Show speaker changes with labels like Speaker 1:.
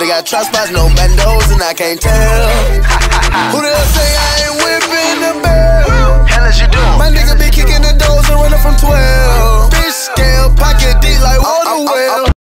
Speaker 1: got trap spots, no bandos, and I can't tell. Who the hell say I ain't whipping the bell?
Speaker 2: Hell is you doing?
Speaker 1: My nigga be kicking the doors and running from 12. Fish scale, pocket deep like water well.